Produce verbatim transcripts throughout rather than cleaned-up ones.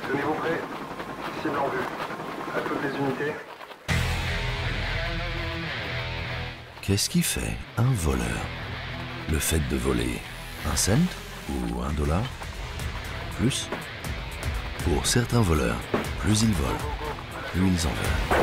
Tenez-vous prêts. Cible en vue. À toutes les unités. Qu'est-ce qui fait un voleur? Le fait de voler un cent ou un dollar? Plus? Pour certains voleurs, plus ils volent, plus ils en veulent.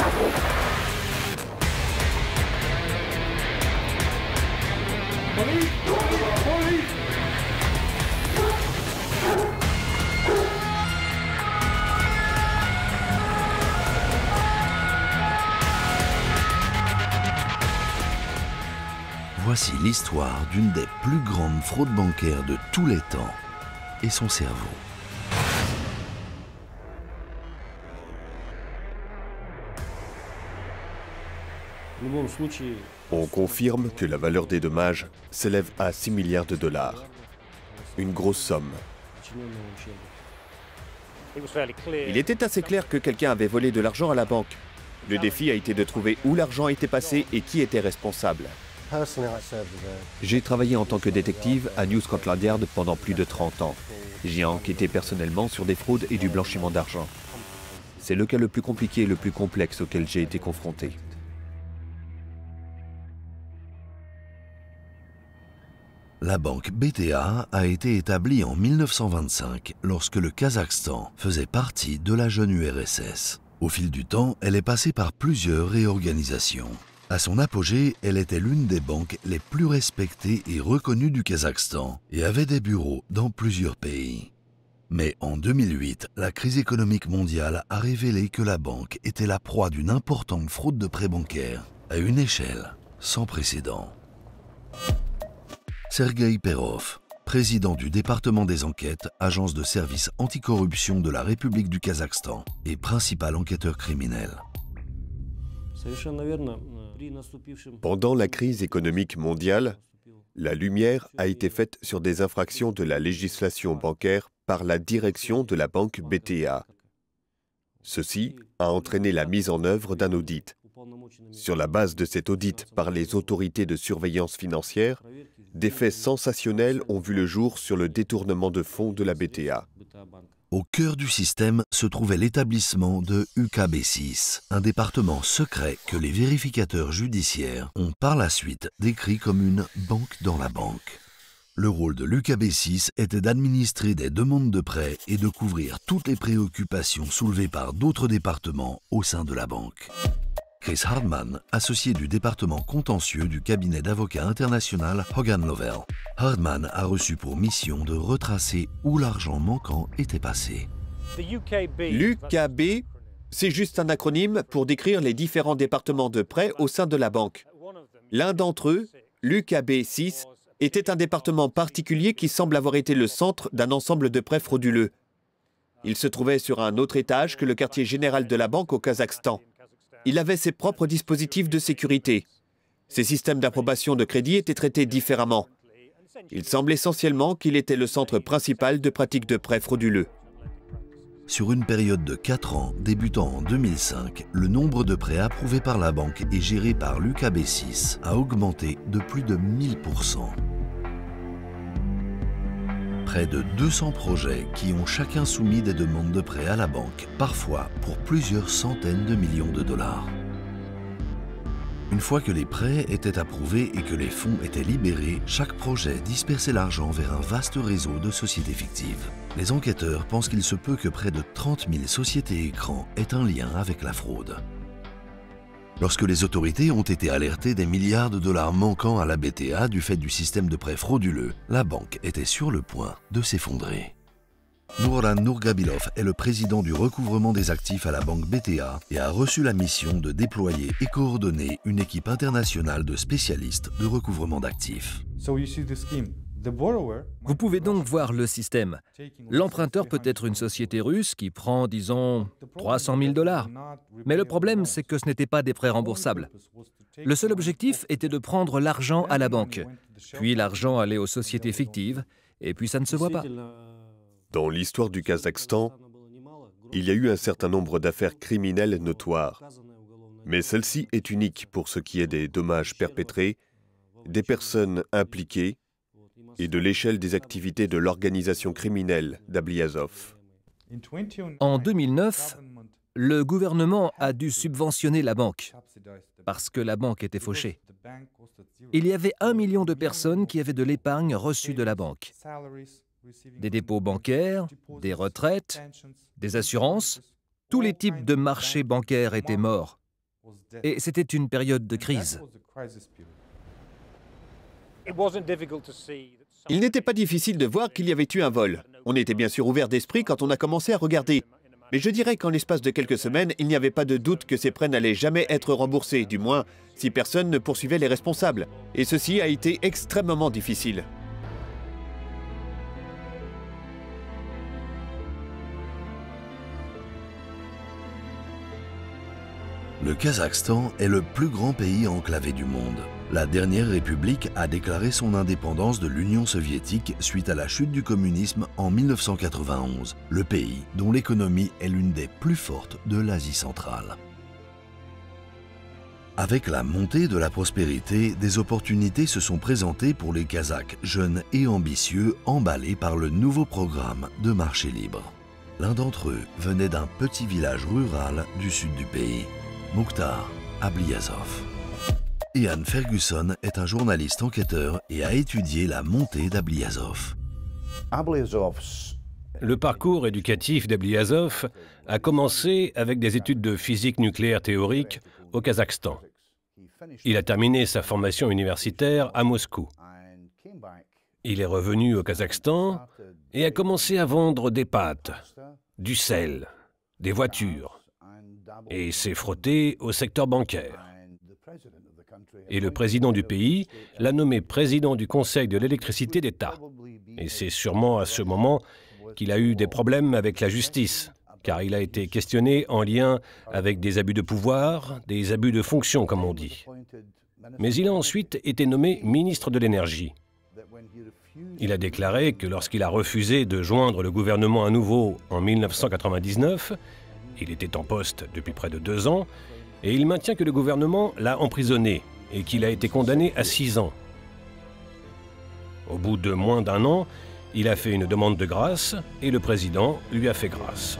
Voici l'histoire d'une des plus grandes fraudes bancaires de tous les temps et son cerveau. On confirme que la valeur des dommages s'élève à six milliards de dollars. Une grosse somme. Il était assez clair que quelqu'un avait volé de l'argent à la banque. Le défi a été de trouver où l'argent était passé et qui était responsable. J'ai travaillé en tant que détective à New Scotland Yard pendant plus de trente ans. J'y ai enquêté personnellement sur des fraudes et du blanchiment d'argent. C'est le cas le plus compliqué et le plus complexe auquel j'ai été confronté. La banque B T A a été établie en mille neuf cent vingt-cinq lorsque le Kazakhstan faisait partie de la jeune U R S S. Au fil du temps, elle est passée par plusieurs réorganisations. À son apogée, elle était l'une des banques les plus respectées et reconnues du Kazakhstan et avait des bureaux dans plusieurs pays. Mais en deux mille huit, la crise économique mondiale a révélé que la banque était la proie d'une importante fraude de prêts bancaires à une échelle sans précédent. Sergueï Perov, président du département des enquêtes, agence de services anticorruption de la République du Kazakhstan et principal enquêteur criminel. Pendant la crise économique mondiale, la lumière a été faite sur des infractions de la législation bancaire par la direction de la banque B T A. Ceci a entraîné la mise en œuvre d'un audit. Sur la base de cet audit par les autorités de surveillance financière, des faits sensationnels ont vu le jour sur le détournement de fonds de la B T A. Au cœur du système se trouvait l'établissement de U K B six, un département secret que les vérificateurs judiciaires ont par la suite décrit comme une banque dans la banque. Le rôle de l'U K B six était d'administrer des demandes de prêts et de couvrir toutes les préoccupations soulevées par d'autres départements au sein de la banque. Chris Hardman, associé du département contentieux du cabinet d'avocats international Hogan Lovells. Hardman a reçu pour mission de retracer où l'argent manquant était passé. L'U K B, c'est juste un acronyme pour décrire les différents départements de prêts au sein de la banque. L'un d'entre eux, l'U K B six, était un département particulier qui semble avoir été le centre d'un ensemble de prêts frauduleux. Il se trouvait sur un autre étage que le quartier général de la banque au Kazakhstan. Il avait ses propres dispositifs de sécurité. Ses systèmes d'approbation de crédit étaient traités différemment. Il semble essentiellement qu'il était le centre principal de pratiques de prêts frauduleux. Sur une période de quatre ans, débutant en deux mille cinq, le nombre de prêts approuvés par la banque et gérés par l'U K B six a augmenté de plus de mille pour cent. Près de deux cents projets qui ont chacun soumis des demandes de prêts à la banque, parfois pour plusieurs centaines de millions de dollars. Une fois que les prêts étaient approuvés et que les fonds étaient libérés, chaque projet dispersait l'argent vers un vaste réseau de sociétés fictives. Les enquêteurs pensent qu'il se peut que près de trente mille sociétés écrans aient un lien avec la fraude. Lorsque les autorités ont été alertées des milliards de dollars manquants à la B T A du fait du système de prêts frauduleux, la banque était sur le point de s'effondrer. Nurlan Nurgabilov est le président du recouvrement des actifs à la banque B T A et a reçu la mission de déployer et coordonner une équipe internationale de spécialistes de recouvrement d'actifs. Vous pouvez donc voir le système. L'emprunteur peut être une société russe qui prend, disons, trois cent mille dollars. Mais le problème, c'est que ce n'étaient pas des prêts remboursables. Le seul objectif était de prendre l'argent à la banque. Puis l'argent allait aux sociétés fictives, et puis ça ne se voit pas. Dans l'histoire du Kazakhstan, il y a eu un certain nombre d'affaires criminelles notoires. Mais celle-ci est unique pour ce qui est des dommages perpétrés, des personnes impliquées et de l'échelle des activités de l'organisation criminelle d'Ablyazov. En deux mille neuf, le gouvernement a dû subventionner la banque parce que la banque était fauchée. Il y avait un million de personnes qui avaient de l'épargne reçue de la banque. Des dépôts bancaires, des retraites, des assurances, tous les types de marchés bancaires étaient morts. Et c'était une période de crise. Il n'était pas difficile de voir qu'il y avait eu un vol. On était bien sûr ouvert d'esprit quand on a commencé à regarder. Mais je dirais qu'en l'espace de quelques semaines, il n'y avait pas de doute que ces prêts n'allaient jamais être remboursés, du moins si personne ne poursuivait les responsables. Et ceci a été extrêmement difficile. Le Kazakhstan est le plus grand pays enclavé du monde. La dernière république a déclaré son indépendance de l'Union soviétique suite à la chute du communisme en mille neuf cent quatre-vingt-onze, le pays dont l'économie est l'une des plus fortes de l'Asie centrale. Avec la montée de la prospérité, des opportunités se sont présentées pour les Kazakhs jeunes et ambitieux, emballés par le nouveau programme de marché libre. L'un d'entre eux venait d'un petit village rural du sud du pays, Mukhtar Ablyazov. Ian Ferguson est un journaliste enquêteur et a étudié la montée d'Ablyazov. Le parcours éducatif d'Ablyazov a commencé avec des études de physique nucléaire théorique au Kazakhstan. Il a terminé sa formation universitaire à Moscou. Il est revenu au Kazakhstan et a commencé à vendre des pâtes, du sel, des voitures, et s'est frotté au secteur bancaire. Et le président du pays l'a nommé président du Conseil de l'électricité d'État. Et c'est sûrement à ce moment qu'il a eu des problèmes avec la justice, car il a été questionné en lien avec des abus de pouvoir, des abus de fonction, comme on dit. Mais il a ensuite été nommé ministre de l'Énergie. Il a déclaré que lorsqu'il a refusé de joindre le gouvernement à nouveau en mille neuf cent quatre-vingt-dix-neuf, il était en poste depuis près de deux ans, et il maintient que le gouvernement l'a emprisonné et qu'il a été condamné à six ans. Au bout de moins d'un an, il a fait une demande de grâce et le président lui a fait grâce.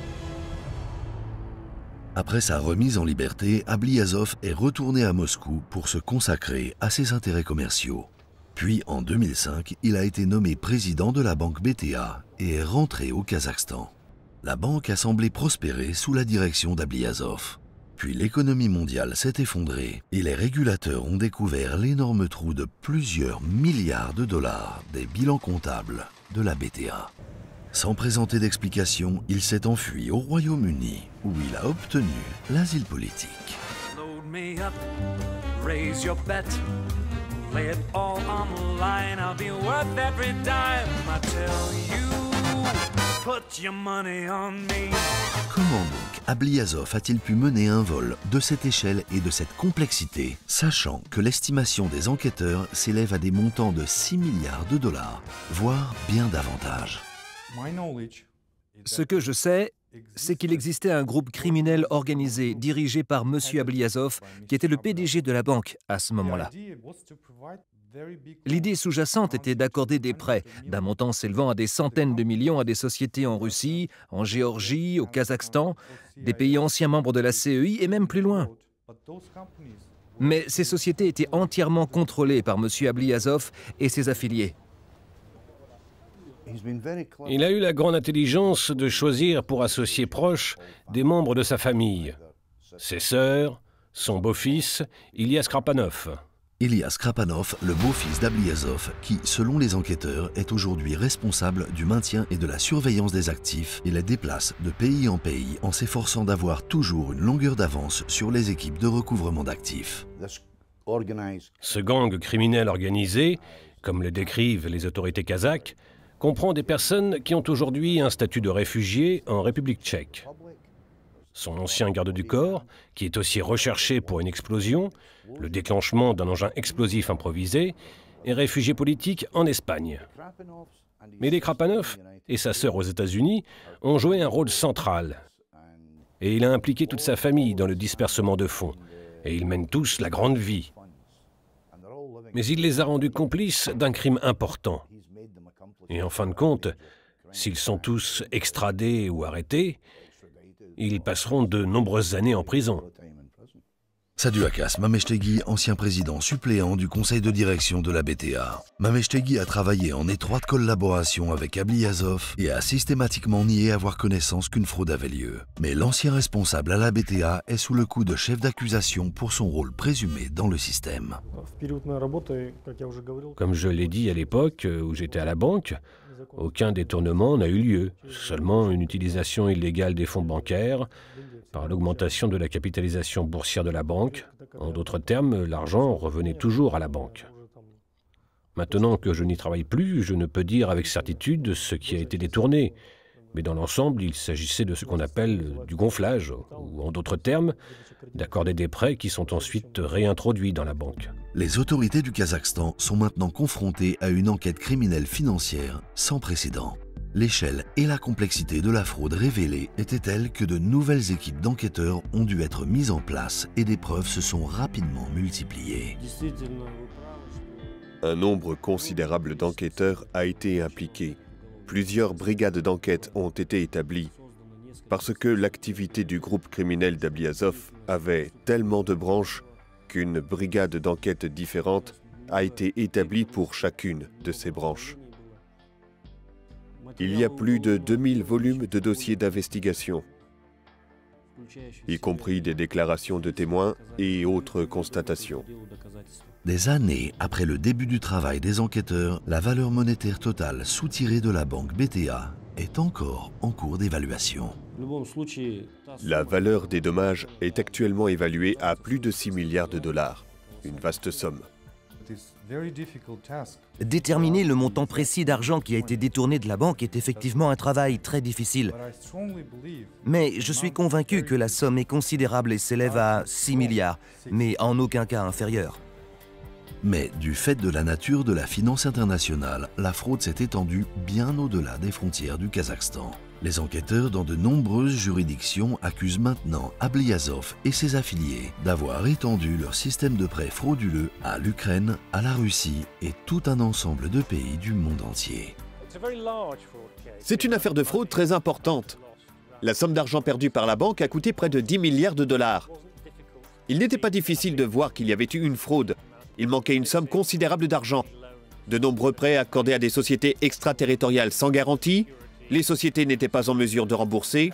Après sa remise en liberté, Ablyazov est retourné à Moscou pour se consacrer à ses intérêts commerciaux. Puis en deux mille cinq, il a été nommé président de la banque B T A et est rentré au Kazakhstan. La banque a semblé prospérer sous la direction d'Ablyazov. Puis l'économie mondiale s'est effondrée et les régulateurs ont découvert l'énorme trou de plusieurs milliards de dollars des bilans comptables de la B T A. Sans présenter d'explication, il s'est enfui au Royaume-Uni où il a obtenu l'asile politique. Load me up, raise your bet, lay it all on the line, I'll be worth every dime, I tell you. Put your money on me. Comment donc Ablyazov a-t-il pu mener un vol de cette échelle et de cette complexité, sachant que l'estimation des enquêteurs s'élève à des montants de six milliards de dollars, voire bien davantage? Ce que je sais, c'est qu'il existait un groupe criminel organisé dirigé par M. Ablyazov, qui était le P D G de la banque à ce moment-là. L'idée sous-jacente était d'accorder des prêts d'un montant s'élevant à des centaines de millions à des sociétés en Russie, en Géorgie, au Kazakhstan, des pays anciens membres de la C E I et même plus loin. Mais ces sociétés étaient entièrement contrôlées par M. Ablyazov et ses affiliés. Il a eu la grande intelligence de choisir pour associés proches des membres de sa famille, ses sœurs, son beau-fils, Ilya Skrapanov. Ilya Skrapanov, le beau-fils d'Ablyazov, qui, selon les enquêteurs, est aujourd'hui responsable du maintien et de la surveillance des actifs et les déplace de pays en pays en s'efforçant d'avoir toujours une longueur d'avance sur les équipes de recouvrement d'actifs. Ce gang criminel organisé, comme le décrivent les autorités kazakhes, comprend des personnes qui ont aujourd'hui un statut de réfugié en République tchèque. Son ancien garde du corps, qui est aussi recherché pour une explosion, le déclenchement d'un engin explosif improvisé, est réfugié politique en Espagne. Mais les Krapanov et sa sœur aux États-Unis ont joué un rôle central. Et il a impliqué toute sa famille dans le dispersement de fonds. Et ils mènent tous la grande vie. Mais il les a rendus complices d'un crime important. Et en fin de compte, S'ils sont tous extradés ou arrêtés, ils passeront de nombreuses années en prison. Saduakas Mameshtegui, ancien président suppléant du conseil de direction de la B T A. Mameshtegui a travaillé en étroite collaboration avec Ablyazov et a systématiquement nié avoir connaissance qu'une fraude avait lieu. Mais l'ancien responsable à la B T A est sous le coup de chef d'accusation pour son rôle présumé dans le système. Comme je l'ai dit à l'époque où j'étais à la banque, aucun détournement n'a eu lieu, seulement une utilisation illégale des fonds bancaires par l'augmentation de la capitalisation boursière de la banque. En d'autres termes, l'argent revenait toujours à la banque. Maintenant que je n'y travaille plus, je ne peux dire avec certitude ce qui a été détourné. Mais dans l'ensemble, il s'agissait de ce qu'on appelle du gonflage, ou en d'autres termes, d'accorder des prêts qui sont ensuite réintroduits dans la banque. Les autorités du Kazakhstan sont maintenant confrontées à une enquête criminelle financière sans précédent. L'échelle et la complexité de la fraude révélée étaient telles que de nouvelles équipes d'enquêteurs ont dû être mises en place et des preuves se sont rapidement multipliées. Un nombre considérable d'enquêteurs a été impliqué. Plusieurs brigades d'enquête ont été établies parce que l'activité du groupe criminel d'Ablyazov avait tellement de branches qu'une brigade d'enquête différente a été établie pour chacune de ces branches. Il y a plus de deux mille volumes de dossiers d'investigation, y compris des déclarations de témoins et autres constatations. Des années après le début du travail des enquêteurs, la valeur monétaire totale soutirée de la banque B T A est encore en cours d'évaluation. La valeur des dommages est actuellement évaluée à plus de six milliards de dollars, une vaste somme. Déterminer le montant précis d'argent qui a été détourné de la banque est effectivement un travail très difficile. Mais je suis convaincu que la somme est considérable et s'élève à six milliards, mais en aucun cas inférieure. Mais du fait de la nature de la finance internationale, la fraude s'est étendue bien au-delà des frontières du Kazakhstan. Les enquêteurs dans de nombreuses juridictions accusent maintenant Ablyazov et ses affiliés d'avoir étendu leur système de prêts frauduleux à l'Ukraine, à la Russie et tout un ensemble de pays du monde entier. C'est une affaire de fraude très importante. La somme d'argent perdue par la banque a coûté près de dix milliards de dollars. Il n'était pas difficile de voir qu'il y avait eu une fraude. Il manquait une somme considérable d'argent. De nombreux prêts accordés à des sociétés extraterritoriales sans garantie. Les sociétés n'étaient pas en mesure de rembourser.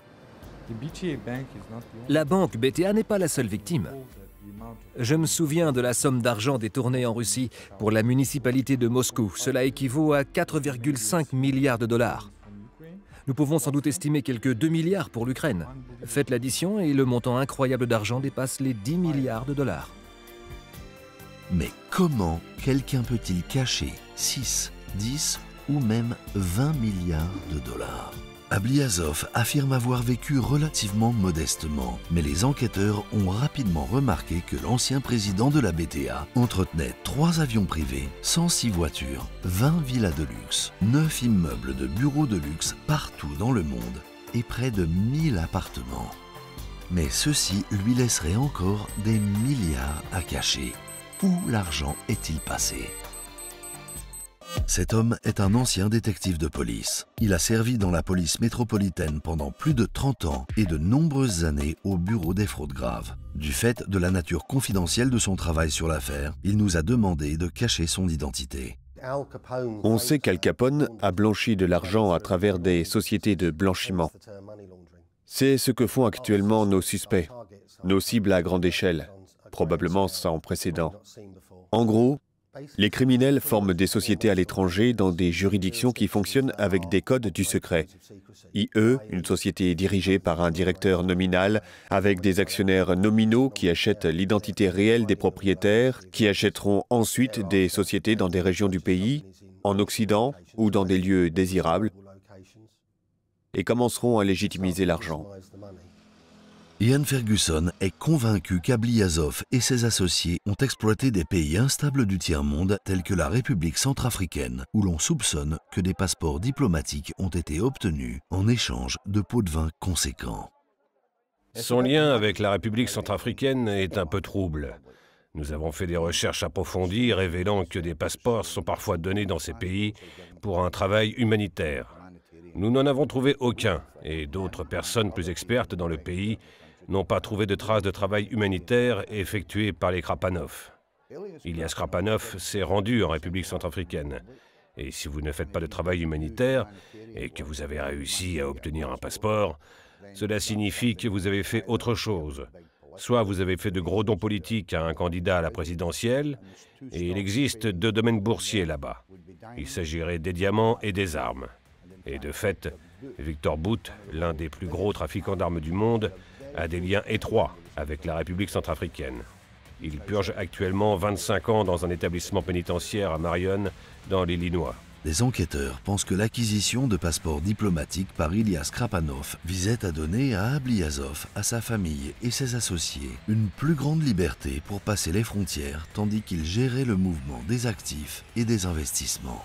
La banque B T A n'est pas la seule victime. Je me souviens de la somme d'argent détournée en Russie pour la municipalité de Moscou. Cela équivaut à quatre virgule cinq milliards de dollars. Nous pouvons sans doute estimer quelques deux milliards pour l'Ukraine. Faites l'addition et le montant incroyable d'argent dépasse les dix milliards de dollars. Mais comment quelqu'un peut-il cacher six, dix ou même vingt milliards de dollars? Ablyazov affirme avoir vécu relativement modestement, mais les enquêteurs ont rapidement remarqué que l'ancien président de la B T A entretenait trois avions privés, cent six voitures, vingt villas de luxe, neuf immeubles de bureaux de luxe partout dans le monde et près de mille appartements. Mais ceci lui laisserait encore des milliards à cacher. Où l'argent est-il passé? Cet homme est un ancien détective de police. Il a servi dans la police métropolitaine pendant plus de trente ans et de nombreuses années au bureau des fraudes graves. Du fait de la nature confidentielle de son travail sur l'affaire, il nous a demandé de cacher son identité. On sait qu'Al Capone a blanchi de l'argent à travers des sociétés de blanchiment. C'est ce que font actuellement nos suspects, nos cibles à grande échelle, probablement sans précédent. En gros, les criminels forment des sociétés à l'étranger dans des juridictions qui fonctionnent avec des codes du secret. I E, une société dirigée par un directeur nominal, avec des actionnaires nominaux qui achètent l'identité réelle des propriétaires, qui achèteront ensuite des sociétés dans des régions du pays, en Occident ou dans des lieux désirables, et commenceront à légitimiser l'argent. Ian Ferguson est convaincu qu'Ablyazov et ses associés ont exploité des pays instables du tiers-monde tels que la République centrafricaine, où l'on soupçonne que des passeports diplomatiques ont été obtenus en échange de pots de vin conséquents. Son lien avec la République centrafricaine est un peu trouble. Nous avons fait des recherches approfondies révélant que des passeports sont parfois donnés dans ces pays pour un travail humanitaire. Nous n'en avons trouvé aucun, et d'autres personnes plus expertes dans le pays n'ont pas trouvé de traces de travail humanitaire effectué par les Krapanov. Ilyas Krapanov s'est rendu en République centrafricaine. Et si vous ne faites pas de travail humanitaire et que vous avez réussi à obtenir un passeport, cela signifie que vous avez fait autre chose. Soit vous avez fait de gros dons politiques à un candidat à la présidentielle, et il existe deux domaines boursiers là-bas. Il s'agirait des diamants et des armes. Et de fait, Victor Bout, l'un des plus gros trafiquants d'armes du monde, a des liens étroits avec la République centrafricaine. Il purge actuellement vingt-cinq ans dans un établissement pénitentiaire à Marion, dans l'Illinois. Les enquêteurs pensent que l'acquisition de passeports diplomatiques par Ilyas Krapanov visait à donner à Ablyazov, à sa famille et ses associés une plus grande liberté pour passer les frontières tandis qu'il gérait le mouvement des actifs et des investissements.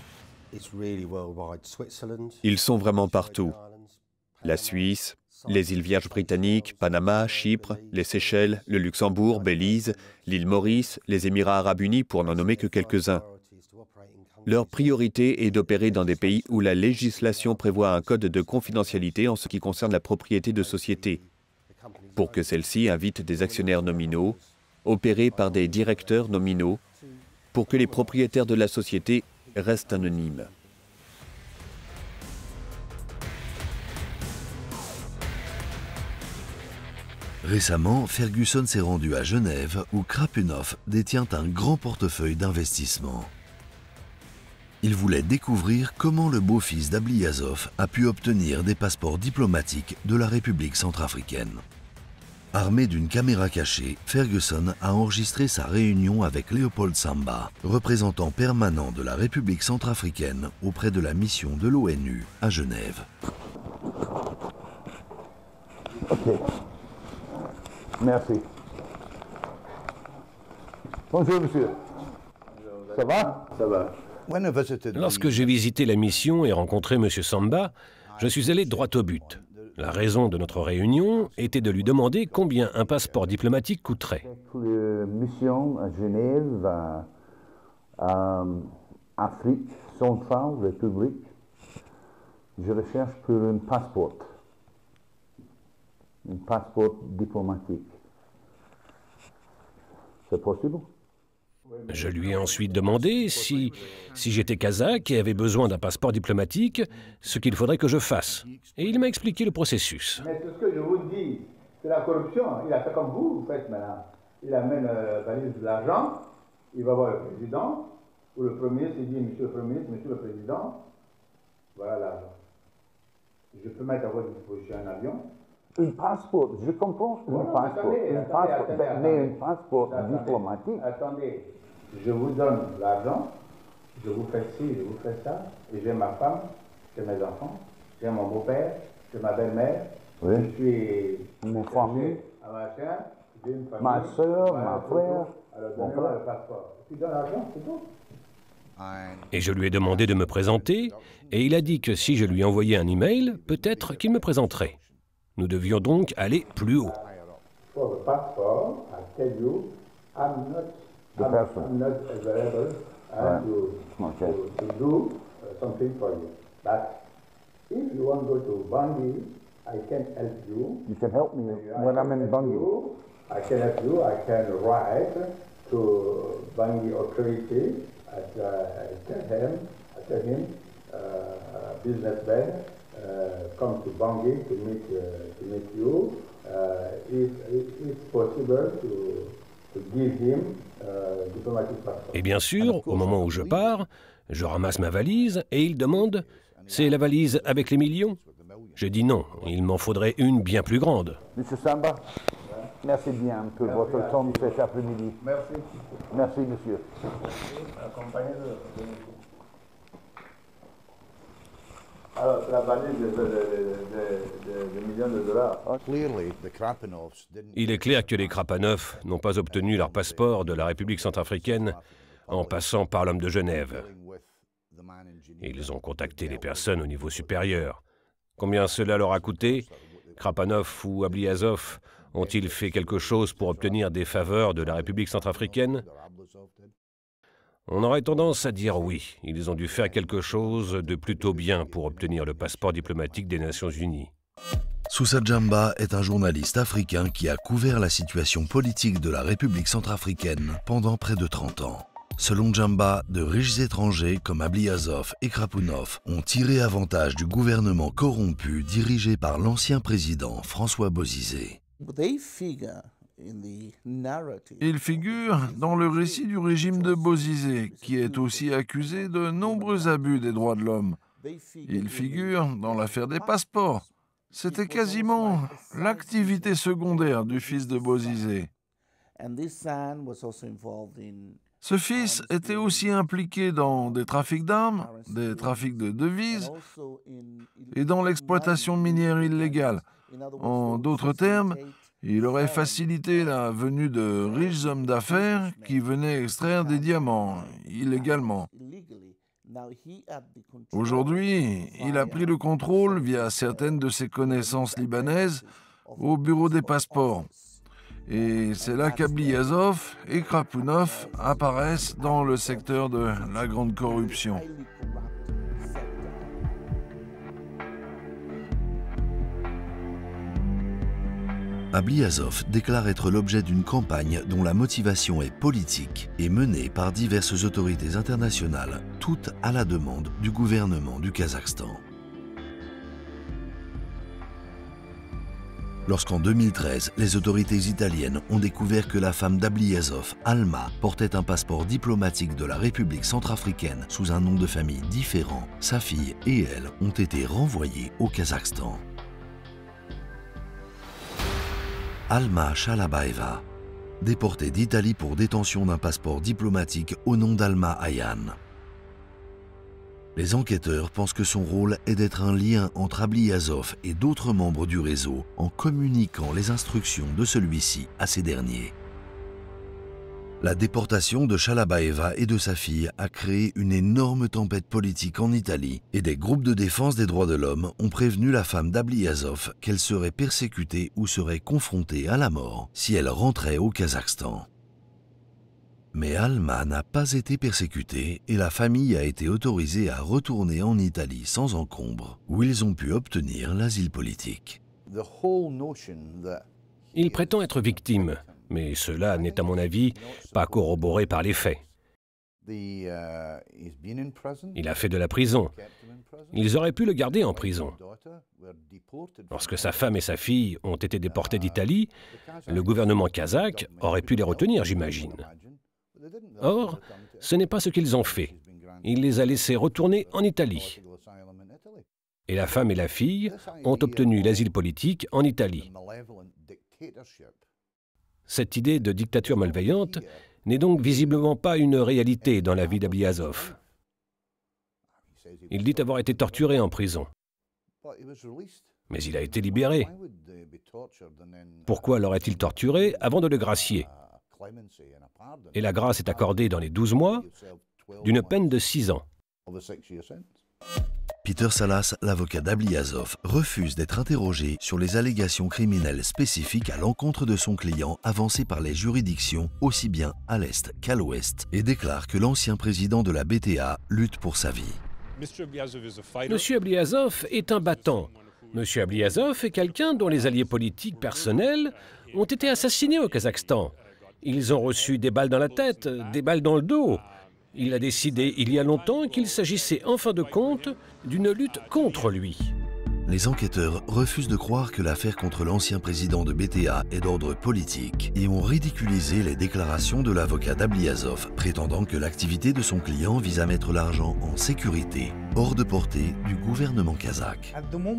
Ils sont vraiment partout. La Suisse, les îles Vierges britanniques, Panama, Chypre, les Seychelles, le Luxembourg, Belize, l'île Maurice, les Émirats arabes unis pour n'en nommer que quelques-uns. Leur priorité est d'opérer dans des pays où la législation prévoit un code de confidentialité en ce qui concerne la propriété de sociétés, pour que celle-ci invite des actionnaires nominaux, opérés par des directeurs nominaux, pour que les propriétaires de la société restent anonymes. Récemment, Ferguson s'est rendu à Genève où Krapunov détient un grand portefeuille d'investissement. Il voulait découvrir comment le beau-fils d'Ablyazov a pu obtenir des passeports diplomatiques de la République centrafricaine. Armé d'une caméra cachée, Ferguson a enregistré sa réunion avec Léopold Samba, représentant permanent de la République centrafricaine auprès de la mission de l'ONU à Genève. Ok. Merci. Bonjour, monsieur. Ça va? Ça va. Lorsque j'ai visité la mission et rencontré M. Samba, je suis allé droit au but. La raison de notre réunion était de lui demander combien un passeport diplomatique coûterait. La mission à Genève, à, à Afrique centrale, République, je recherche pour un passeport. Un passeport diplomatique. C'est possible? Je lui ai ensuite demandé si, si j'étais kazakh et avais besoin d'un passeport diplomatique, ce qu'il faudrait que je fasse. Et il m'a expliqué le processus. Mais c'est ce que je vous dis, c'est la corruption. Il a fait comme vous, vous faites maintenant. Il amène euh, valise de l'argent, il va voir le président, ou le premier ministre, il dit, monsieur le premier ministre, monsieur le président, voilà l'argent. Je peux mettre à votre disposition un avion. Un passeport, je comprends, un voilà, passeport, attendez, un attendez, passeport, attendez, mais attendez, un passeport attendez, diplomatique. Attendez, je vous donne l'argent, je vous fais ci, je vous fais ça, et j'ai ma femme, j'ai mes enfants, j'ai mon beau-père, j'ai ma belle-mère, oui. Je suis... Mon famille, j'ai une famille, ma soeur, ma frère, alors donnez-moi le passeport. Tu donnes l'argent, c'est tout. Et je lui ai demandé de me présenter, et il a dit que si je lui envoyais un email, peut-être qu'il me présenterait. Nous devions donc aller plus haut. For the passport, I tell you, I'm not, I'm, I'm not available uh, to, okay. to, to do uh, something for you. But if you want to go to Bangui, I can help you. You can help me when I'm in Bangui. I can help you. I can write to Bangui authority. I tell him, I tell him, uh, businessman. Uh, come to Bangui to meet, uh, to meet you. Uh, if, if it's possible to, to give him uh, diplomatic passport. Et bien sûr, au moment où je pars, je ramasse ma valise et il demande « C'est la valise avec les millions ?» Je dis non, il m'en faudrait une bien plus grande. Monsieur Samba, merci bien pour merci votre temps cet après-midi. Merci. Merci, monsieur. Alors, c'est la valise de, de, de, de, de, de millions de dollars. Il est clair que les Krapanov n'ont pas obtenu leur passeport de la République centrafricaine en passant par l'homme de Genève. Ils ont contacté les personnes au niveau supérieur. Combien cela leur a coûté? Krapanov ou Ablyazov ont-ils fait quelque chose pour obtenir des faveurs de la République centrafricaine? On aurait tendance à dire oui, ils ont dû faire quelque chose de plutôt bien pour obtenir le passeport diplomatique des Nations Unies. Sousa Djamba est un journaliste africain qui a couvert la situation politique de la République centrafricaine pendant près de trente ans. Selon Djamba, de riches étrangers comme Ablyazov et Krapunov ont tiré avantage du gouvernement corrompu dirigé par l'ancien président François Bozizé. Il figure dans le récit du régime de Bozizé, qui est aussi accusé de nombreux abus des droits de l'homme. Il figure dans l'affaire des passeports. C'était quasiment l'activité secondaire du fils de Bozizé. Ce fils était aussi impliqué dans des trafics d'armes, des trafics de devises et dans l'exploitation minière illégale. En d'autres termes, il aurait facilité la venue de riches hommes d'affaires qui venaient extraire des diamants illégalement. Aujourd'hui, il a pris le contrôle via certaines de ses connaissances libanaises au bureau des passeports. Et c'est là qu'Ablyazov et Krapunov apparaissent dans le secteur de la grande corruption. Ablyazov déclare être l'objet d'une campagne dont la motivation est politique et menée par diverses autorités internationales, toutes à la demande du gouvernement du Kazakhstan. Lorsqu'en deux mille treize, les autorités italiennes ont découvert que la femme d'Ablyazov, Alma, portait un passeport diplomatique de la République centrafricaine sous un nom de famille différent, sa fille et elle ont été renvoyées au Kazakhstan. Alma Shalabayeva, déportée d'Italie pour détention d'un passeport diplomatique au nom d'Alma Ayan. Les enquêteurs pensent que son rôle est d'être un lien entre Ablyazov et d'autres membres du réseau en communiquant les instructions de celui-ci à ces derniers. La déportation de Shalabayeva et de sa fille a créé une énorme tempête politique en Italie et des groupes de défense des droits de l'homme ont prévenu la femme d'Ablyazov qu'elle serait persécutée ou serait confrontée à la mort si elle rentrait au Kazakhstan. Mais Alma n'a pas été persécutée et la famille a été autorisée à retourner en Italie sans encombre, où ils ont pu obtenir l'asile politique. Il prétend être victime, mais cela n'est à mon avis pas corroboré par les faits. Il a fait de la prison. Ils auraient pu le garder en prison. Lorsque sa femme et sa fille ont été déportés d'Italie, le gouvernement kazakh aurait pu les retenir, j'imagine. Or, ce n'est pas ce qu'ils ont fait. Il les a laissés retourner en Italie. Et la femme et la fille ont obtenu l'asile politique en Italie. Cette idée de dictature malveillante n'est donc visiblement pas une réalité dans la vie d'Ablyazov. Il dit avoir été torturé en prison. Mais il a été libéré. Pourquoi l'aurait-il torturé avant de le gracier? Et la grâce est accordée dans les douze mois d'une peine de six ans. Peter Salas, l'avocat d'Ablyazov, refuse d'être interrogé sur les allégations criminelles spécifiques à l'encontre de son client avancées par les juridictions aussi bien à l'Est qu'à l'Ouest et déclare que l'ancien président de la B T A lutte pour sa vie. Monsieur Ablyazov est un battant. Monsieur Ablyazov est quelqu'un dont les alliés politiques personnels ont été assassinés au Kazakhstan. Ils ont reçu des balles dans la tête, des balles dans le dos. Il a décidé il y a longtemps qu'il s'agissait en fin de compte d'une lutte contre lui. Les enquêteurs refusent de croire que l'affaire contre l'ancien président de B T A est d'ordre politique et ont ridiculisé les déclarations de l'avocat d'Ablyazov, prétendant que l'activité de son client vise à mettre l'argent en sécurité, hors de portée du gouvernement kazakh.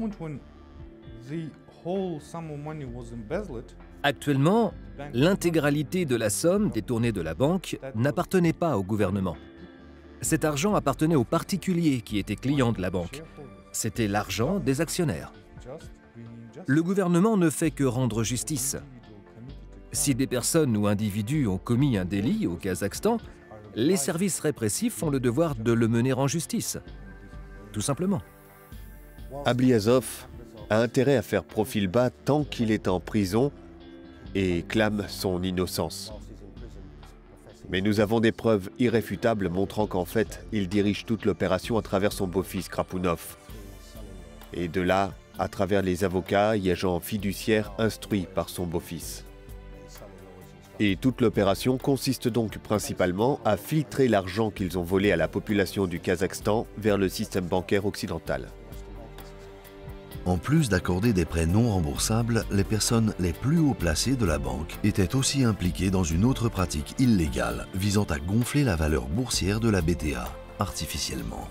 Actuellement, l'intégralité de la somme détournée de la banque n'appartenait pas au gouvernement. Cet argent appartenait aux particuliers qui étaient clients de la banque. C'était l'argent des actionnaires. Le gouvernement ne fait que rendre justice. Si des personnes ou individus ont commis un délit au Kazakhstan, les services répressifs ont le devoir de le mener en justice. Tout simplement. Ablyazov a intérêt à faire profil bas tant qu'il est en prison et clame son innocence. Mais nous avons des preuves irréfutables montrant qu'en fait, il dirige toute l'opération à travers son beau-fils Krapunov. Et de là, à travers les avocats et agents fiduciaires instruits par son beau-fils. Et toute l'opération consiste donc principalement à filtrer l'argent qu'ils ont volé à la population du Kazakhstan vers le système bancaire occidental. En plus d'accorder des prêts non remboursables, les personnes les plus haut placées de la banque étaient aussi impliquées dans une autre pratique illégale visant à gonfler la valeur boursière de la B T A artificiellement.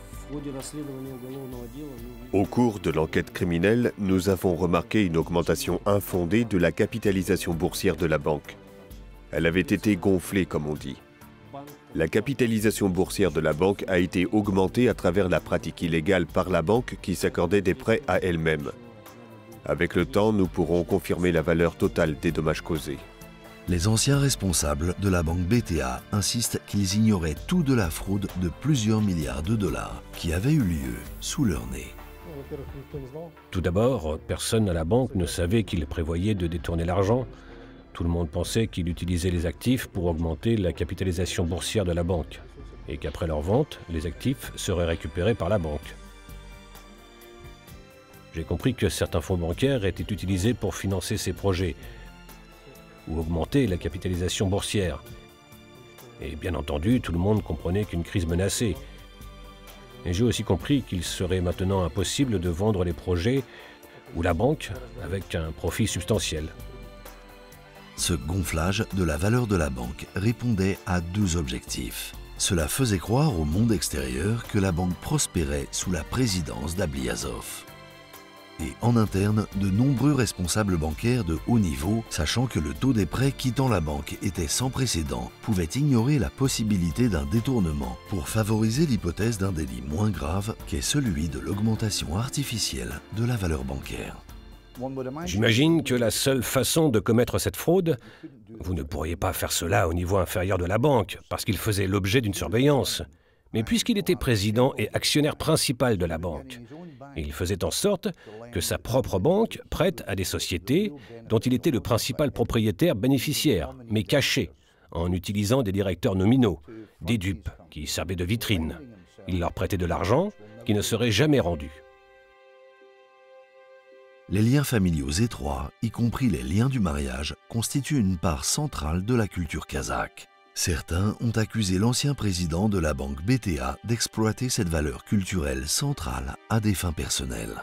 Au cours de l'enquête criminelle, nous avons remarqué une augmentation infondée de la capitalisation boursière de la banque. Elle avait été gonflée, comme on dit. La capitalisation boursière de la banque a été augmentée à travers la pratique illégale par la banque qui s'accordait des prêts à elle-même. Avec le temps, nous pourrons confirmer la valeur totale des dommages causés. Les anciens responsables de la banque B T A insistent qu'ils ignoraient tout de la fraude de plusieurs milliards de dollars qui avait eu lieu sous leur nez. Tout d'abord, personne à la banque ne savait qu'il prévoyait de détourner l'argent. Tout le monde pensait qu'il utilisait les actifs pour augmenter la capitalisation boursière de la banque et qu'après leur vente, les actifs seraient récupérés par la banque. J'ai compris que certains fonds bancaires étaient utilisés pour financer ces projets ou augmenter la capitalisation boursière. Et bien entendu, tout le monde comprenait qu'une crise menaçait. Et j'ai aussi compris qu'il serait maintenant impossible de vendre les projets ou la banque avec un profit substantiel. Ce gonflage de la valeur de la banque répondait à deux objectifs. Cela faisait croire au monde extérieur que la banque prospérait sous la présidence d'Ablyazov. Et en interne, de nombreux responsables bancaires de haut niveau, sachant que le taux des prêts quittant la banque était sans précédent, pouvaient ignorer la possibilité d'un détournement pour favoriser l'hypothèse d'un délit moins grave qu'est celui de l'augmentation artificielle de la valeur bancaire. J'imagine que la seule façon de commettre cette fraude, vous ne pourriez pas faire cela au niveau inférieur de la banque, parce qu'il faisait l'objet d'une surveillance. Mais puisqu'il était président et actionnaire principal de la banque, il faisait en sorte que sa propre banque prête à des sociétés dont il était le principal propriétaire bénéficiaire, mais caché, en utilisant des directeurs nominaux, des dupes qui servaient de vitrine. Il leur prêtait de l'argent qui ne serait jamais rendu. Les liens familiaux étroits, y compris les liens du mariage, constituent une part centrale de la culture kazakhe. Certains ont accusé l'ancien président de la banque B T A d'exploiter cette valeur culturelle centrale à des fins personnelles.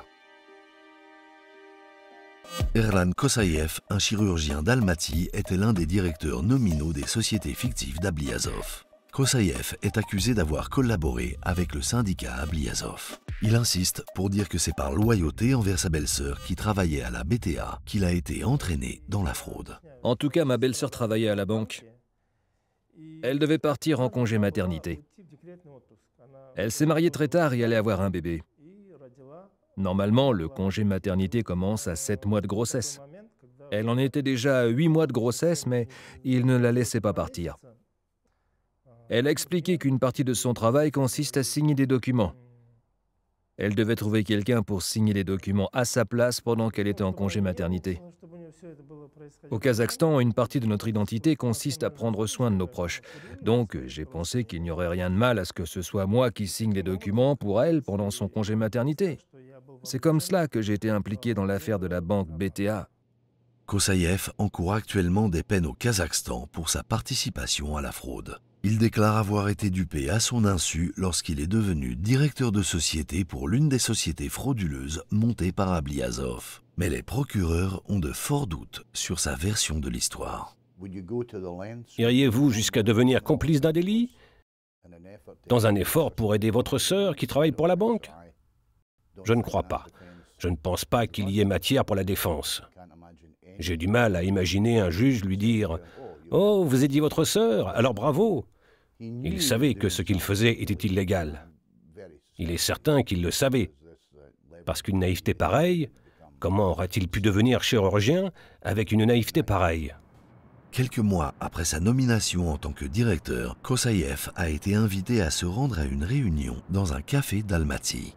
Erlan Kosayev, un chirurgien d'Almaty, était l'un des directeurs nominaux des sociétés fictives d'Ablyazov. Kosayev est accusé d'avoir collaboré avec le syndicat Ablyazov. Il insiste pour dire que c'est par loyauté envers sa belle-sœur qui travaillait à la B T A qu'il a été entraîné dans la fraude. En tout cas, ma belle-sœur travaillait à la banque. Elle devait partir en congé maternité. Elle s'est mariée très tard et allait avoir un bébé. Normalement, le congé maternité commence à sept mois de grossesse. Elle en était déjà à huit mois de grossesse, mais il ne la laissait pas partir. Elle a expliqué qu'une partie de son travail consiste à signer des documents. Elle devait trouver quelqu'un pour signer les documents à sa place pendant qu'elle était en congé maternité. Au Kazakhstan, une partie de notre identité consiste à prendre soin de nos proches. Donc, j'ai pensé qu'il n'y aurait rien de mal à ce que ce soit moi qui signe les documents pour elle pendant son congé maternité. C'est comme cela que j'ai été impliqué dans l'affaire de la banque B T A. Kosayev encourt actuellement des peines au Kazakhstan pour sa participation à la fraude. Il déclare avoir été dupé à son insu lorsqu'il est devenu directeur de société pour l'une des sociétés frauduleuses montées par Ablyazov. Mais les procureurs ont de forts doutes sur sa version de l'histoire. Iriez-vous jusqu'à devenir complice d'un délit dans un effort pour aider votre sœur qui travaille pour la banque? Je ne crois pas. Je ne pense pas qu'il y ait matière pour la défense. J'ai du mal à imaginer un juge lui dire « Oh, vous aidiez votre sœur, alors bravo !» Il savait que ce qu'il faisait était illégal. Il est certain qu'il le savait. Parce qu'une naïveté pareille, comment aurait-il pu devenir chirurgien avec une naïveté pareille? Quelques mois après sa nomination en tant que directeur, Kosayev a été invité à se rendre à une réunion dans un café d'Almaty.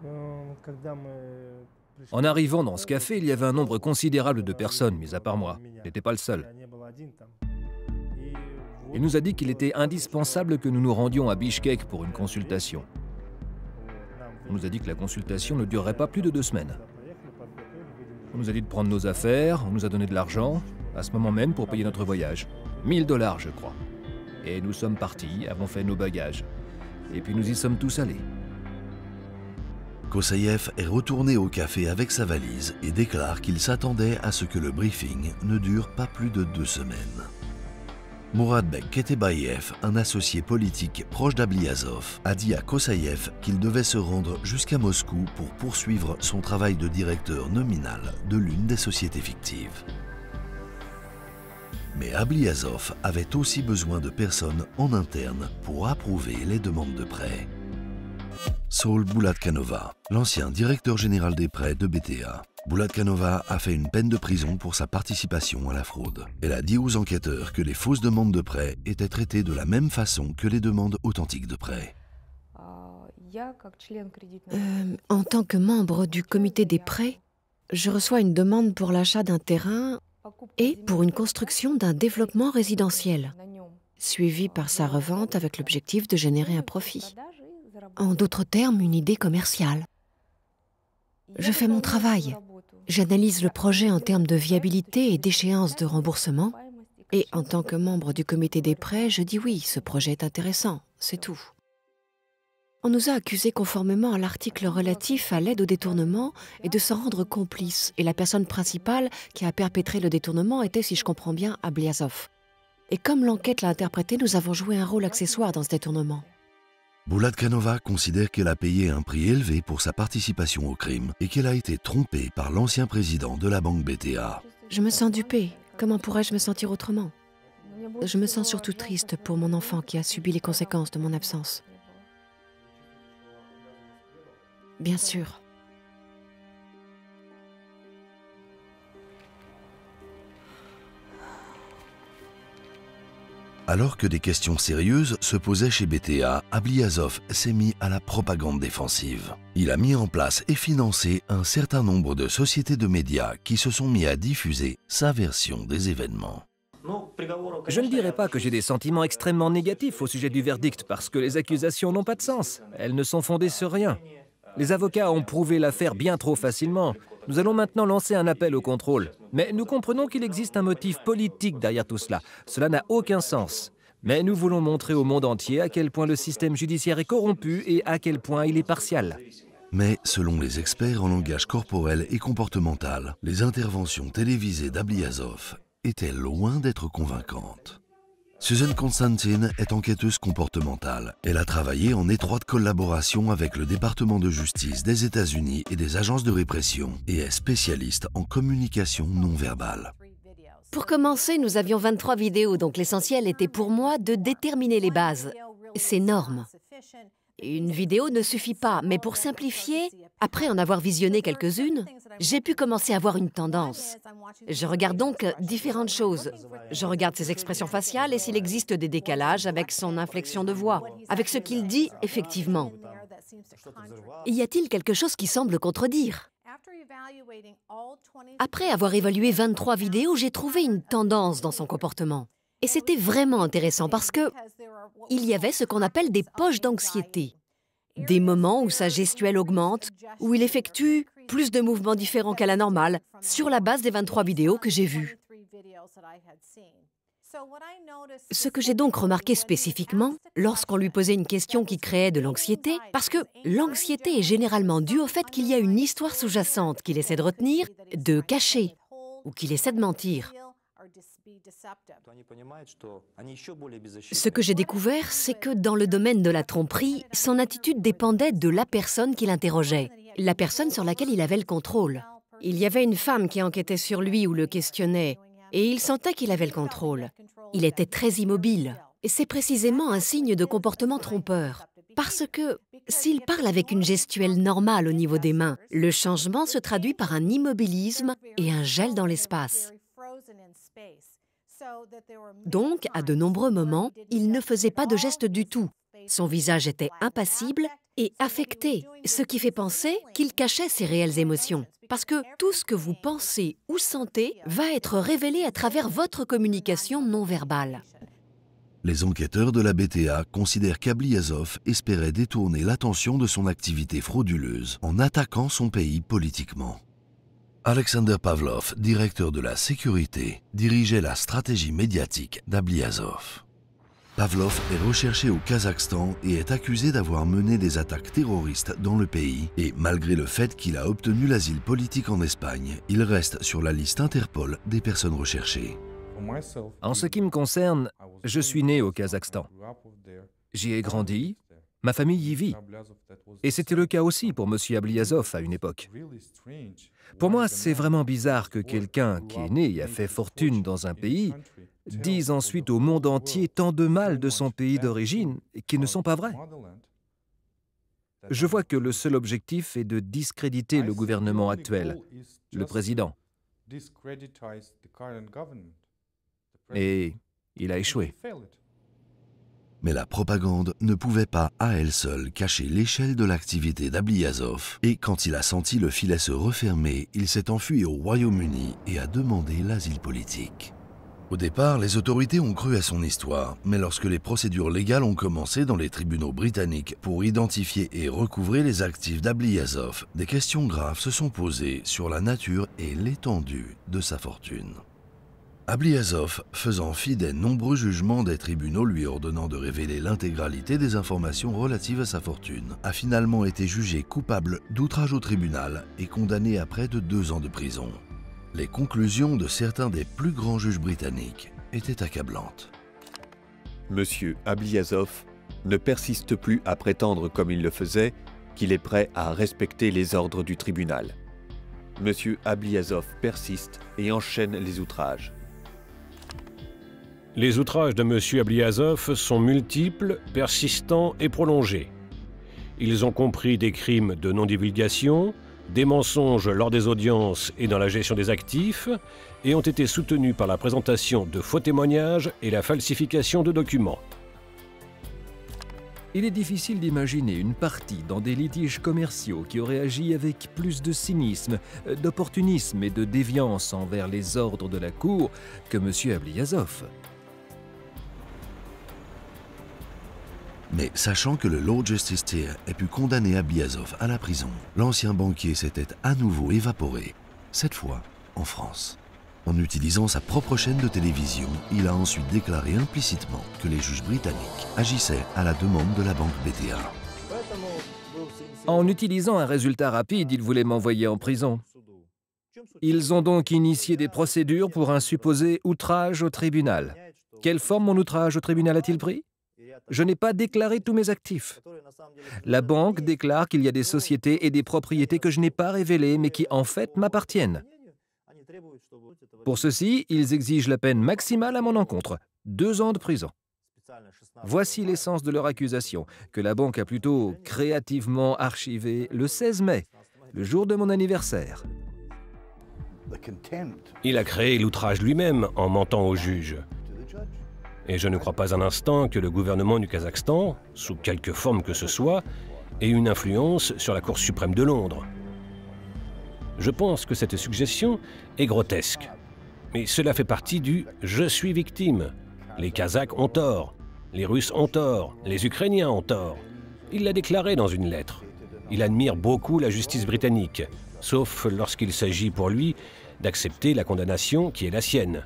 En arrivant dans ce café, il y avait un nombre considérable de personnes, mis à part moi. Je n'étais pas le seul. Il nous a dit qu'il était indispensable que nous nous rendions à Bichkek pour une consultation. On nous a dit que la consultation ne durerait pas plus de deux semaines. On nous a dit de prendre nos affaires, on nous a donné de l'argent, à ce moment même pour payer notre voyage. mille dollars, je crois. Et nous sommes partis, avons fait nos bagages. Et puis nous y sommes tous allés. Kosaïev est retourné au café avec sa valise et déclare qu'il s'attendait à ce que le briefing ne dure pas plus de deux semaines. Muradbek Ketebayev, un associé politique proche d'Abliazov, a dit à Kosaïev qu'il devait se rendre jusqu'à Moscou pour poursuivre son travail de directeur nominal de l'une des sociétés fictives. Mais Abliazov avait aussi besoin de personnes en interne pour approuver les demandes de prêts. Saul Boulatkanova, l'ancien directeur général des prêts de B T A. Boulatkanova a fait une peine de prison pour sa participation à la fraude. Elle a dit aux enquêteurs que les fausses demandes de prêts étaient traitées de la même façon que les demandes authentiques de prêts. Euh, en tant que membre du comité des prêts, je reçois une demande pour l'achat d'un terrain et pour une construction d'un développement résidentiel, suivi par sa revente avec l'objectif de générer un profit. En d'autres termes, une idée commerciale. Je fais mon travail. J'analyse le projet en termes de viabilité et d'échéance de remboursement. Et en tant que membre du comité des prêts, je dis oui, ce projet est intéressant, c'est tout. On nous a accusés conformément à l'article relatif à l'aide au détournement et de s'en rendre complice. Et la personne principale qui a perpétré le détournement était, si je comprends bien, Abliazov. Et comme l'enquête l'a interprété, nous avons joué un rôle accessoire dans ce détournement. Boulatkanova considère qu'elle a payé un prix élevé pour sa participation au crime et qu'elle a été trompée par l'ancien président de la banque B T A. Je me sens dupée. Comment pourrais-je me sentir autrement? Je me sens surtout triste pour mon enfant qui a subi les conséquences de mon absence. Bien sûr. Alors que des questions sérieuses se posaient chez B T A, Abliazov s'est mis à la propagande défensive. Il a mis en place et financé un certain nombre de sociétés de médias qui se sont mis à diffuser sa version des événements. Je ne dirais pas que j'ai des sentiments extrêmement négatifs au sujet du verdict parce que les accusations n'ont pas de sens. Elles ne sont fondées sur rien. Les avocats ont prouvé l'affaire bien trop facilement. Nous allons maintenant lancer un appel au contrôle. Mais nous comprenons qu'il existe un motif politique derrière tout cela. Cela n'a aucun sens. Mais nous voulons montrer au monde entier à quel point le système judiciaire est corrompu et à quel point il est partial. Mais selon les experts en langage corporel et comportemental, les interventions télévisées d'Abliazov étaient loin d'être convaincantes. Susan Constantine est enquêteuse comportementale. Elle a travaillé en étroite collaboration avec le département de justice des États-Unis et des agences de répression et est spécialiste en communication non verbale. Pour commencer, nous avions vingt-trois vidéos, donc l'essentiel était pour moi de déterminer les bases, ces normes. Une vidéo ne suffit pas, mais pour simplifier, après en avoir visionné quelques-unes, j'ai pu commencer à avoir une tendance. Je regarde donc différentes choses. Je regarde ses expressions faciales et s'il existe des décalages avec son inflexion de voix, avec ce qu'il dit effectivement. Y a-t-il quelque chose qui semble contredire? Après avoir évalué vingt-trois vidéos, j'ai trouvé une tendance dans son comportement. Et c'était vraiment intéressant parce que il y avait ce qu'on appelle des poches d'anxiété. Des moments où sa gestuelle augmente, où il effectue plus de mouvements différents qu'à la normale, sur la base des vingt-trois vidéos que j'ai vues. Ce que j'ai donc remarqué spécifiquement, lorsqu'on lui posait une question qui créait de l'anxiété, parce que l'anxiété est généralement due au fait qu'il y a une histoire sous-jacente qu'il essaie de retenir, de cacher, ou qu'il essaie de mentir. Ce que j'ai découvert, c'est que dans le domaine de la tromperie, son attitude dépendait de la personne qui l'interrogeait, la personne sur laquelle il avait le contrôle. Il y avait une femme qui enquêtait sur lui ou le questionnait, et il sentait qu'il avait le contrôle. Il était très immobile, et c'est précisément un signe de comportement trompeur. Parce que s'il parle avec une gestuelle normale au niveau des mains, le changement se traduit par un immobilisme et un gel dans l'espace. Donc, à de nombreux moments, il ne faisait pas de gestes du tout. Son visage était impassible et affecté, ce qui fait penser qu'il cachait ses réelles émotions. Parce que tout ce que vous pensez ou sentez va être révélé à travers votre communication non verbale. Les enquêteurs de la B T A considèrent qu'Ablyazov espérait détourner l'attention de son activité frauduleuse en attaquant son pays politiquement. Alexander Pavlov, directeur de la sécurité, dirigeait la stratégie médiatique d'Ablyazov. Pavlov est recherché au Kazakhstan et est accusé d'avoir mené des attaques terroristes dans le pays. Et malgré le fait qu'il a obtenu l'asile politique en Espagne, il reste sur la liste Interpol des personnes recherchées. En ce qui me concerne, je suis né au Kazakhstan. J'y ai grandi, ma famille y vit. Et c'était le cas aussi pour M. Ablyazov à une époque. Pour moi, c'est vraiment bizarre que quelqu'un qui est né et a fait fortune dans un pays dise ensuite au monde entier tant de mal de son pays d'origine qui ne sont pas vrais. Je vois que le seul objectif est de discréditer le gouvernement actuel, le président. Et il a échoué. Mais la propagande ne pouvait pas à elle seule cacher l'échelle de l'activité d'Ablyazov, et quand il a senti le filet se refermer, il s'est enfui au Royaume-Uni et a demandé l'asile politique. Au départ, les autorités ont cru à son histoire, mais lorsque les procédures légales ont commencé dans les tribunaux britanniques pour identifier et recouvrer les actifs d'Ablyazov, des questions graves se sont posées sur la nature et l'étendue de sa fortune. Ablyazov, faisant fi des nombreux jugements des tribunaux lui ordonnant de révéler l'intégralité des informations relatives à sa fortune, a finalement été jugé coupable d'outrage au tribunal et condamné à près de deux ans de prison. Les conclusions de certains des plus grands juges britanniques étaient accablantes. Monsieur Ablyazov ne persiste plus à prétendre, comme il le faisait, qu'il est prêt à respecter les ordres du tribunal. Monsieur Ablyazov persiste et enchaîne les outrages. Les outrages de M. Ablyazov sont multiples, persistants et prolongés. Ils ont compris des crimes de non-divulgation, des mensonges lors des audiences et dans la gestion des actifs, et ont été soutenus par la présentation de faux témoignages et la falsification de documents. Il est difficile d'imaginer une partie dans des litiges commerciaux qui aurait agi avec plus de cynisme, d'opportunisme et de déviance envers les ordres de la Cour que M. Ablyazov. Mais sachant que le Lord Justice Tier ait pu condamner Ablyazov à la prison, l'ancien banquier s'était à nouveau évaporé, cette fois en France. En utilisant sa propre chaîne de télévision, il a ensuite déclaré implicitement que les juges britanniques agissaient à la demande de la banque B T A. En utilisant un résultat rapide, ils voulaient m'envoyer en prison. Ils ont donc initié des procédures pour un supposé outrage au tribunal. Quelle forme mon outrage au tribunal a-t-il pris ? Je n'ai pas déclaré tous mes actifs. La banque déclare qu'il y a des sociétés et des propriétés que je n'ai pas révélées, mais qui en fait m'appartiennent. Pour ceci, ils exigent la peine maximale à mon encontre, deux ans de prison. Voici l'essence de leur accusation, que la banque a plutôt créativement archivée le seize mai, le jour de mon anniversaire. Il a créé l'outrage lui-même en mentant au juge. Et je ne crois pas un instant que le gouvernement du Kazakhstan, sous quelque forme que ce soit, ait une influence sur la Cour suprême de Londres. Je pense que cette suggestion est grotesque. Mais cela fait partie du « je suis victime ». Les Kazakhs ont tort, les Russes ont tort, les Ukrainiens ont tort. Il l'a déclaré dans une lettre. Il admire beaucoup la justice britannique, sauf lorsqu'il s'agit pour lui d'accepter la condamnation qui est la sienne.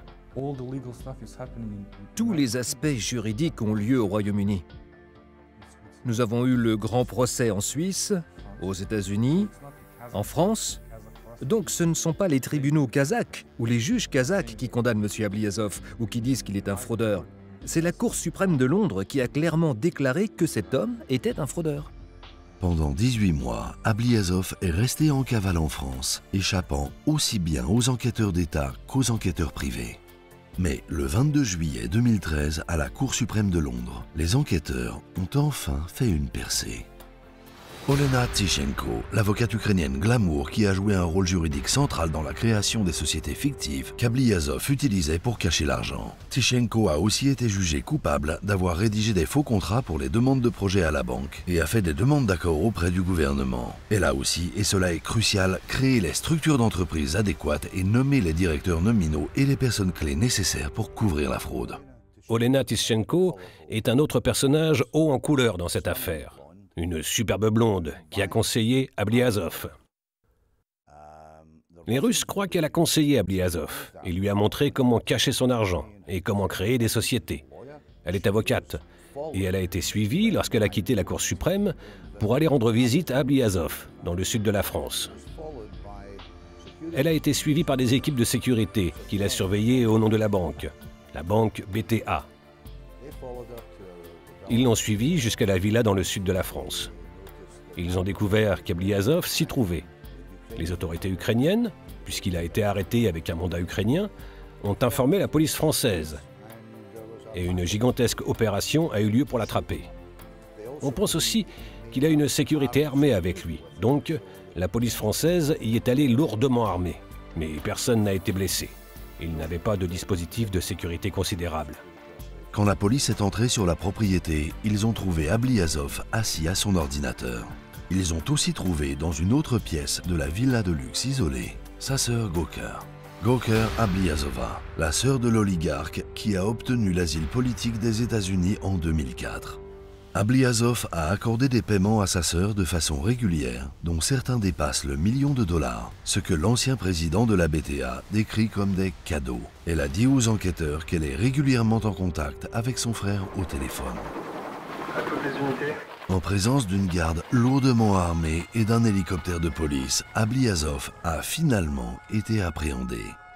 Tous les aspects juridiques ont lieu au Royaume-Uni. Nous avons eu le grand procès en Suisse, aux États-Unis, en France. Donc ce ne sont pas les tribunaux kazakhs ou les juges kazakhs qui condamnent M. Ablyazov ou qui disent qu'il est un fraudeur. C'est la Cour suprême de Londres qui a clairement déclaré que cet homme était un fraudeur. Pendant dix-huit mois, Ablyazov est resté en cavale en France, échappant aussi bien aux enquêteurs d'État qu'aux enquêteurs privés. Mais le vingt-deux juillet deux mille treize, à la Cour suprême de Londres, les enquêteurs ont enfin fait une percée. Olena Tyshenko, l'avocate ukrainienne glamour qui a joué un rôle juridique central dans la création des sociétés fictives qu'Ablyazov utilisait pour cacher l'argent. Tyshenko a aussi été jugée coupable d'avoir rédigé des faux contrats pour les demandes de projets à la banque et a fait des demandes d'accord auprès du gouvernement. Elle a aussi, et cela est crucial, créé les structures d'entreprise adéquates et nommé les directeurs nominaux et les personnes clés nécessaires pour couvrir la fraude. Olena Tischenko est un autre personnage haut en couleur dans cette affaire. Une superbe blonde qui a conseillé Ablyazov. Les Russes croient qu'elle a conseillé Ablyazov et lui a montré comment cacher son argent et comment créer des sociétés. Elle est avocate et elle a été suivie lorsqu'elle a quitté la Cour suprême pour aller rendre visite à Ablyazov, dans le sud de la France. Elle a été suivie par des équipes de sécurité qui l'a surveillée au nom de la banque, la banque B T A. Ils l'ont suivie jusqu'à la villa dans le sud de la France. Ils ont découvert qu'Ablyazov s'y trouvait. Les autorités ukrainiennes, puisqu'il a été arrêté avec un mandat ukrainien, ont informé la police française. Et une gigantesque opération a eu lieu pour l'attraper. On pense aussi qu'il a une sécurité armée avec lui. Donc, la police française y est allée lourdement armée. Mais personne n'a été blessé. Il n'avait pas de dispositif de sécurité considérable. Quand la police est entrée sur la propriété, ils ont trouvé Ablyazov assis à son ordinateur. Ils ont aussi trouvé dans une autre pièce de la villa de luxe isolée sa sœur Gawker. Gawker Ablyazova, la sœur de l'oligarque qui a obtenu l'asile politique des États-Unis en deux mille quatre. Ablyazov a accordé des paiements à sa sœur de façon régulière, dont certains dépassent le million de dollars, ce que l'ancien président de la B T A décrit comme des cadeaux. Elle a dit aux enquêteurs qu'elle est régulièrement en contact avec son frère au téléphone. À toutes les unités. En présence d'une garde lourdement armée et d'un hélicoptère de police, Ablyazov a finalement été appréhendé.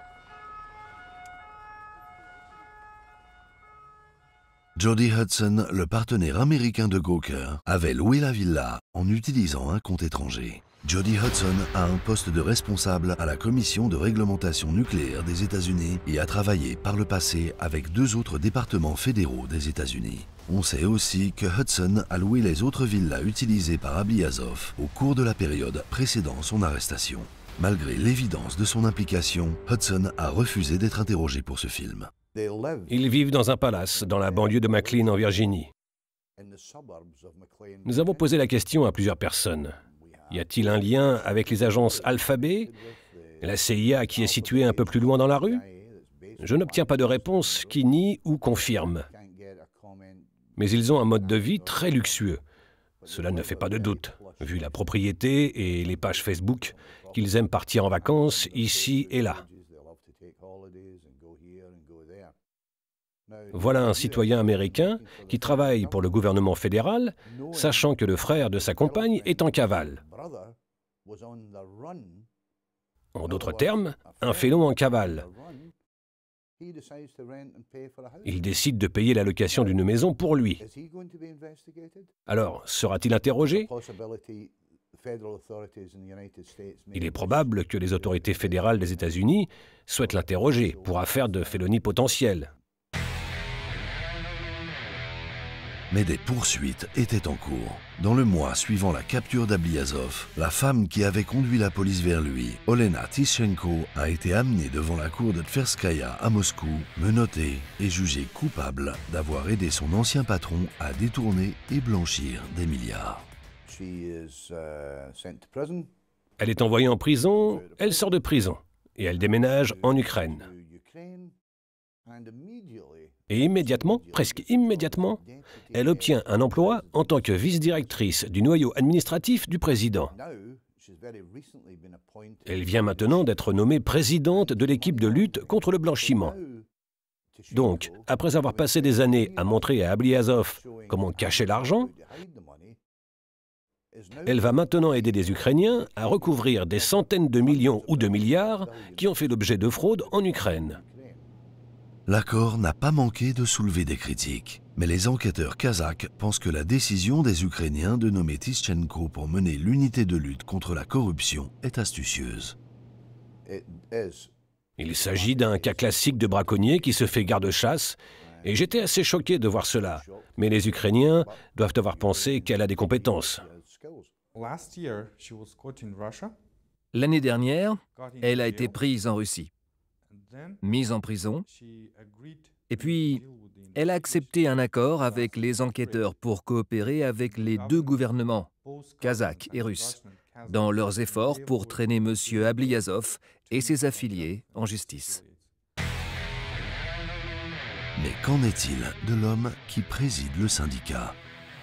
Jody Hudson, le partenaire américain de Gawker, avait loué la villa en utilisant un compte étranger. Jody Hudson a un poste de responsable à la Commission de réglementation nucléaire des États-Unis et a travaillé par le passé avec deux autres départements fédéraux des États-Unis. On sait aussi que Hudson a loué les autres villas utilisées par Ablyazov au cours de la période précédant son arrestation. Malgré l'évidence de son implication, Hudson a refusé d'être interrogé pour ce film. Ils vivent dans un palace dans la banlieue de McLean en Virginie. Nous avons posé la question à plusieurs personnes. Y a-t-il un lien avec les agences Alphabet, la C I A qui est située un peu plus loin dans la rue? Je n'obtiens pas de réponse qui nie ou confirme. Mais ils ont un mode de vie très luxueux. Cela ne fait pas de doute, vu la propriété et les pages Facebook, qu'ils aiment partir en vacances ici et là. Voilà un citoyen américain qui travaille pour le gouvernement fédéral, sachant que le frère de sa compagne est en cavale. En d'autres termes, un félon en cavale. Il décide de payer la location d'une maison pour lui. Alors, sera-t-il interrogé? Il est probable que les autorités fédérales des États-Unis souhaitent l'interroger pour affaire de félonie potentielle. Mais des poursuites étaient en cours. Dans le mois suivant la capture d'Ablyazov, la femme qui avait conduit la police vers lui, Olena Tischenko, a été amenée devant la cour de Tverskaya à Moscou, menottée et jugée coupable d'avoir aidé son ancien patron à détourner et blanchir des milliards. Elle est envoyée en prison, elle sort de prison et elle déménage en Ukraine. Et immédiatement, presque immédiatement, elle obtient un emploi en tant que vice-directrice du noyau administratif du président. Elle vient maintenant d'être nommée présidente de l'équipe de lutte contre le blanchiment. Donc, après avoir passé des années à montrer à Ablyazov comment cacher l'argent, elle va maintenant aider des Ukrainiens à recouvrir des centaines de millions ou de milliards qui ont fait l'objet de fraudes en Ukraine. L'accord n'a pas manqué de soulever des critiques, mais les enquêteurs kazakhs pensent que la décision des Ukrainiens de nommer Tischenko pour mener l'unité de lutte contre la corruption est astucieuse. Il s'agit d'un cas classique de braconnier qui se fait garde-chasse, et j'étais assez choqué de voir cela. Mais les Ukrainiens doivent avoir pensé qu'elle a des compétences. L'année dernière, elle a été prise en Russie, mise en prison, et puis elle a accepté un accord avec les enquêteurs pour coopérer avec les deux gouvernements, kazakh et russe, dans leurs efforts pour traîner M. Ablyazov et ses affiliés en justice. Mais qu'en est-il de l'homme qui préside le syndicat?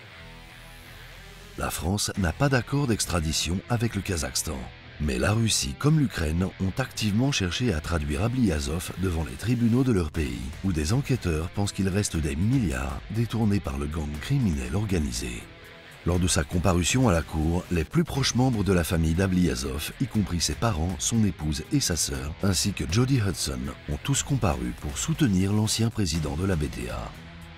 La France n'a pas d'accord d'extradition avec le Kazakhstan. Mais la Russie comme l'Ukraine ont activement cherché à traduire Ablyazov devant les tribunaux de leur pays, où des enquêteurs pensent qu'il reste des milliards détournés par le gang criminel organisé. Lors de sa comparution à la cour, les plus proches membres de la famille d'Ablyazov, y compris ses parents, son épouse et sa sœur, ainsi que Jody Hudson, ont tous comparu pour soutenir l'ancien président de la B T A.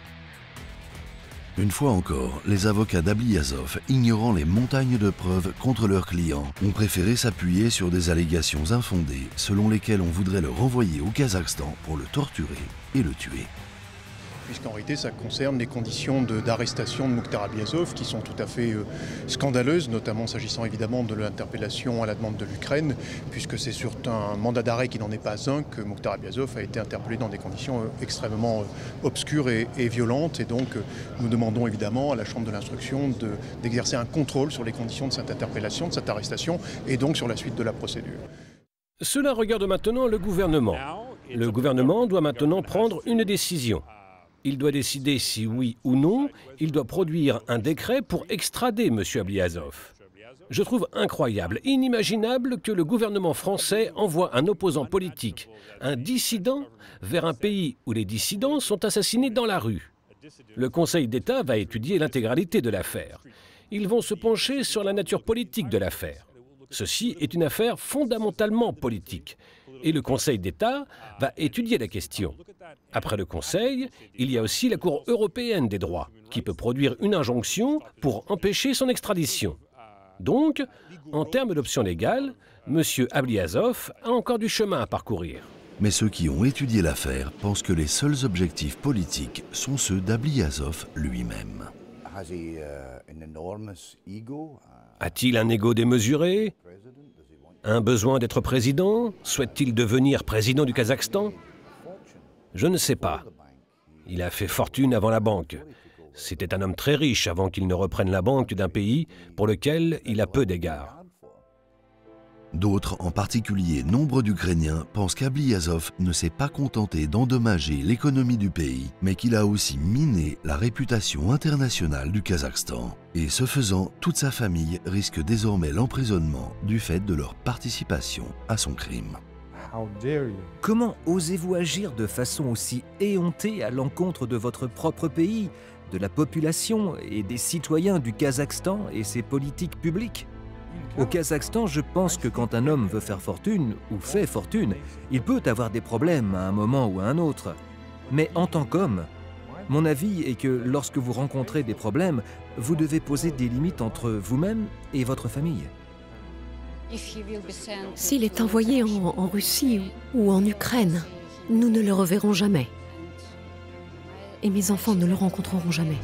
Une fois encore, les avocats d'Ablyazov, ignorant les montagnes de preuves contre leurs clients, ont préféré s'appuyer sur des allégations infondées selon lesquelles on voudrait le renvoyer au Kazakhstan pour le torturer et le tuer. Puisqu'en réalité, ça concerne les conditions d'arrestation de, de Mukhtar Ablyazov qui sont tout à fait euh, scandaleuses, notamment s'agissant évidemment de l'interpellation à la demande de l'Ukraine, puisque c'est sur un mandat d'arrêt qui n'en est pas un que Mukhtar Ablyazov a été interpellé dans des conditions euh, extrêmement euh, obscures et, et violentes. Et donc, euh, nous demandons évidemment à la Chambre de l'instruction d'exercer un contrôle sur les conditions de cette interpellation, de cette arrestation, et donc sur la suite de la procédure. Cela regarde maintenant le gouvernement. Le gouvernement doit maintenant prendre une décision. Il doit décider si oui ou non, il doit produire un décret pour extrader M. Ablyazov. Je trouve incroyable, inimaginable que le gouvernement français envoie un opposant politique, un dissident, vers un pays où les dissidents sont assassinés dans la rue. Le Conseil d'État va étudier l'intégralité de l'affaire. Ils vont se pencher sur la nature politique de l'affaire. Ceci est une affaire fondamentalement politique. Et le Conseil d'État va étudier la question. Après le Conseil, il y a aussi la Cour européenne des droits, qui peut produire une injonction pour empêcher son extradition. Donc, en termes d'options légales, M. Ablyazov a encore du chemin à parcourir. Mais ceux qui ont étudié l'affaire pensent que les seuls objectifs politiques sont ceux d'Ablyazov lui-même. A-t-il un ego démesuré? Un besoin d'être président? Souhaite-t-il devenir président du Kazakhstan? Je ne sais pas. Il a fait fortune avant la banque. C'était un homme très riche avant qu'il ne reprenne la banque d'un pays pour lequel il a peu d'égards. D'autres, en particulier nombre d'Ukrainiens, pensent qu'Ablyazov ne s'est pas contenté d'endommager l'économie du pays, mais qu'il a aussi miné la réputation internationale du Kazakhstan. Et ce faisant, toute sa famille risque désormais l'emprisonnement du fait de leur participation à son crime. Comment osez-vous agir de façon aussi éhontée à l'encontre de votre propre pays, de la population et des citoyens du Kazakhstan et ses politiques publiques? Au Kazakhstan, je pense que quand un homme veut faire fortune, ou fait fortune, il peut avoir des problèmes à un moment ou à un autre. Mais en tant qu'homme, mon avis est que lorsque vous rencontrez des problèmes, vous devez poser des limites entre vous-même et votre famille. S'il est envoyé en, en Russie ou en Ukraine, nous ne le reverrons jamais. Et mes enfants ne le rencontreront jamais.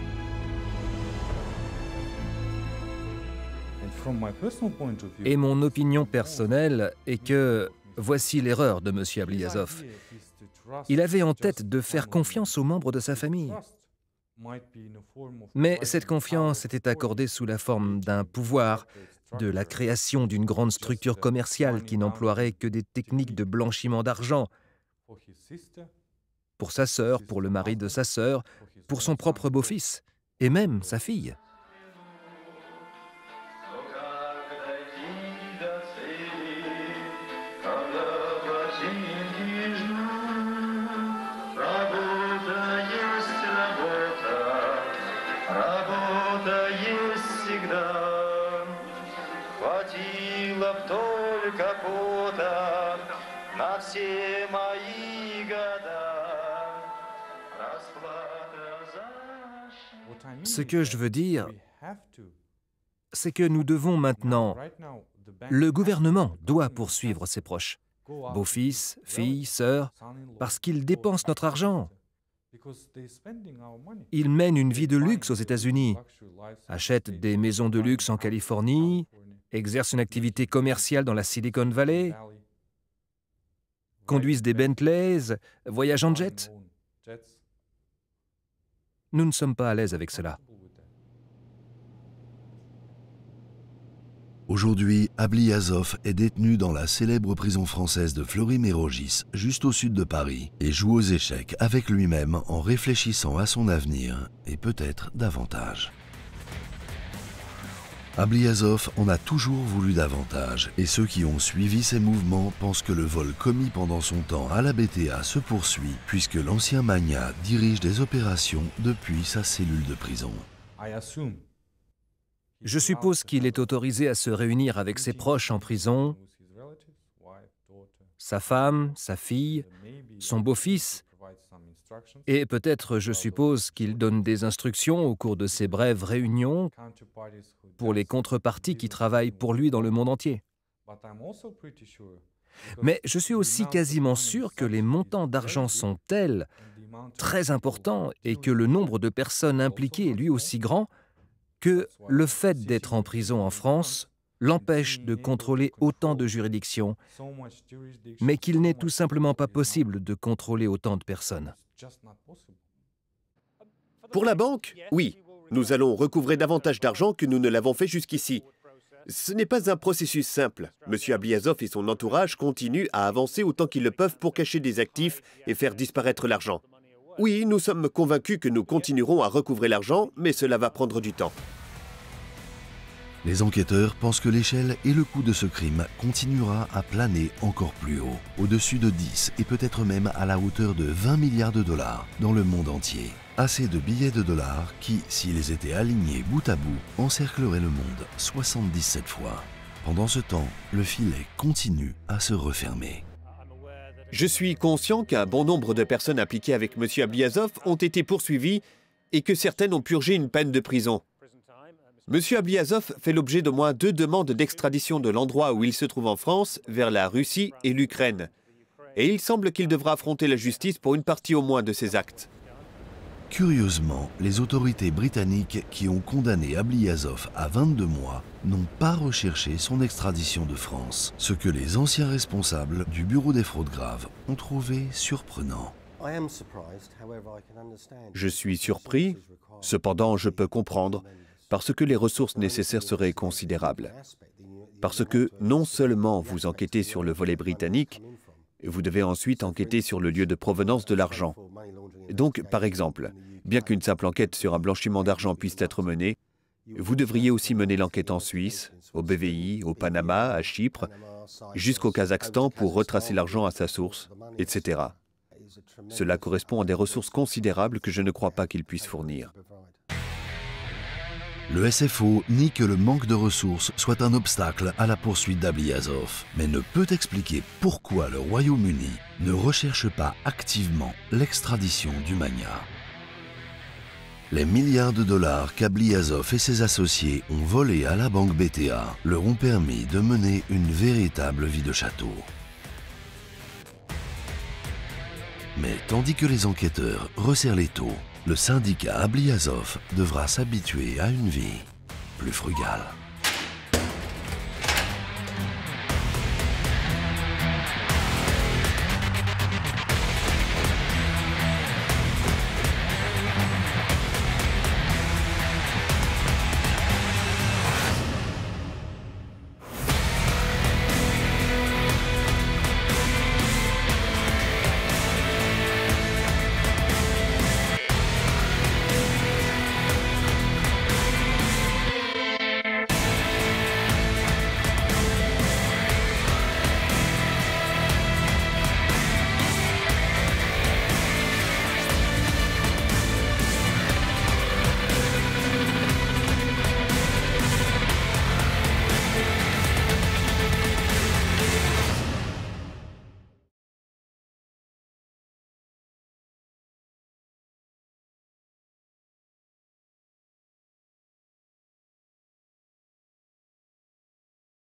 Et mon opinion personnelle est que voici l'erreur de M. Ablyazov. Il avait en tête de faire confiance aux membres de sa famille. Mais cette confiance était accordée sous la forme d'un pouvoir, de la création d'une grande structure commerciale qui n'emploierait que des techniques de blanchiment d'argent pour sa sœur, pour le mari de sa sœur, pour son propre beau-fils et même sa fille. Ce que je veux dire, c'est que nous devons maintenant, le gouvernement doit poursuivre ses proches, beaux-fils, filles, sœurs, parce qu'ils dépensent notre argent. Ils mènent une vie de luxe aux États-Unis, achètent des maisons de luxe en Californie, exercent une activité commerciale dans la Silicon Valley, conduisent des Bentleys, voyagent en jet. Nous ne sommes pas à l'aise avec cela. Aujourd'hui, Ablyazov est détenu dans la célèbre prison française de Fleury-Mérogis, juste au sud de Paris, et joue aux échecs avec lui-même en réfléchissant à son avenir, et peut-être davantage. Ablyazov en a toujours voulu davantage, et ceux qui ont suivi ses mouvements pensent que le vol commis pendant son temps à la B T A se poursuit, puisque l'ancien magnat dirige des opérations depuis sa cellule de prison. Je suppose qu'il est autorisé à se réunir avec ses proches en prison, sa femme, sa fille, son beau-fils, et peut-être je suppose qu'il donne des instructions au cours de ces brèves réunions pour les contreparties qui travaillent pour lui dans le monde entier. Mais je suis aussi quasiment sûr que les montants d'argent sont tels, très importants, et que le nombre de personnes impliquées est lui aussi grand, que le fait d'être en prison en France l'empêche de contrôler autant de juridictions, mais qu'il n'est tout simplement pas possible de contrôler autant de personnes. Pour la banque, oui, nous allons recouvrer davantage d'argent que nous ne l'avons fait jusqu'ici. Ce n'est pas un processus simple. M. Ablyazov et son entourage continuent à avancer autant qu'ils le peuvent pour cacher des actifs et faire disparaître l'argent. Oui, nous sommes convaincus que nous continuerons à recouvrer l'argent, mais cela va prendre du temps. Les enquêteurs pensent que l'échelle et le coût de ce crime continuera à planer encore plus haut, au-dessus de dix et peut-être même à la hauteur de vingt milliards de dollars dans le monde entier. Assez de billets de dollars qui, s'ils étaient alignés bout à bout, encercleraient le monde soixante-dix-sept fois. Pendant ce temps, le filet continue à se refermer. Je suis conscient qu'un bon nombre de personnes impliquées avec M. Ablyazov ont été poursuivies et que certaines ont purgé une peine de prison. M. Ablyazov fait l'objet d'au moins deux demandes d'extradition de l'endroit où il se trouve en France vers la Russie et l'Ukraine. Et il semble qu'il devra affronter la justice pour une partie au moins de ses actes. Curieusement, les autorités britanniques qui ont condamné Ablyazov à vingt-deux mois n'ont pas recherché son extradition de France, ce que les anciens responsables du Bureau des fraudes graves ont trouvé surprenant. Je suis surpris, cependant je peux comprendre, parce que les ressources nécessaires seraient considérables. Parce que non seulement vous enquêtez sur le volet britannique, vous devez ensuite enquêter sur le lieu de provenance de l'argent. Donc, par exemple, bien qu'une simple enquête sur un blanchiment d'argent puisse être menée, vous devriez aussi mener l'enquête en Suisse, au B V I, au Panama, à Chypre, jusqu'au Kazakhstan pour retracer l'argent à sa source, et cetera. Cela correspond à des ressources considérables que je ne crois pas qu'ils puissent fournir. Le S F O nie que le manque de ressources soit un obstacle à la poursuite d'Ablyazov, mais ne peut expliquer pourquoi le Royaume-Uni ne recherche pas activement l'extradition du magnat. Les milliards de dollars qu'Ablyazov et ses associés ont volés à la banque B T A leur ont permis de mener une véritable vie de château. Mais tandis que les enquêteurs resserrent l'étau, le syndicat Ablyazov devra s'habituer à une vie plus frugale.